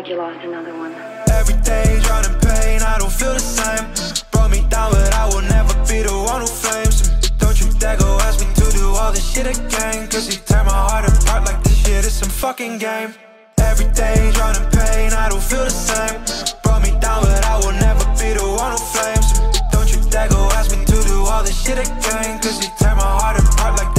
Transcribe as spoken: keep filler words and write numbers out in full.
like you lost another one. Every day drowning in pain, I don't feel the same. Brought me down, but I will never be the one who flames. Don't you dare go ask me to do all this shit again, cause you tear my heart apart like this shit is some fucking game. Every day drowning in pain, I don't feel the same. Brought me down, but I will never be the one who flames. Don't you dare go ask me to do all this shit again, cause you tear my heart apart like